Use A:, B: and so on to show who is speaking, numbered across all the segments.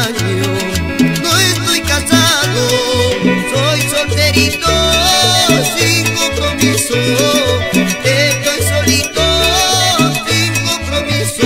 A: engaño. No estoy casado, soy solterito, sin compromiso. Estoy solito, sin compromiso.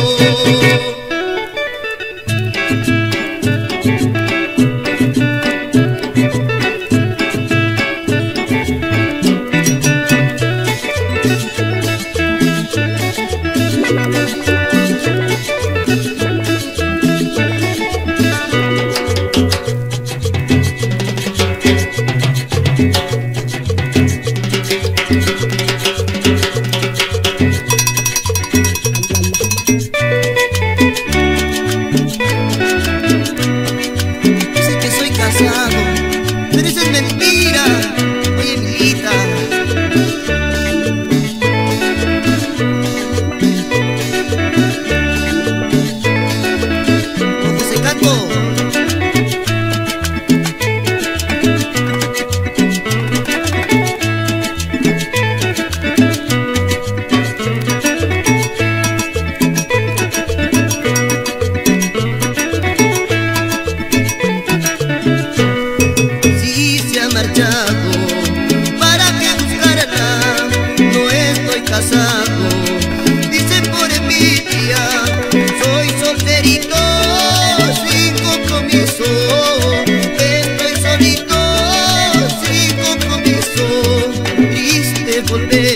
A: Pero eso es mentira, oye amiguita. Con José Canto. Marchado, ¿para qué buscarla? No estoy casado, dicen por envidia. Soy solterito, sin compromiso. Estoy solito, sin compromiso. Triste volver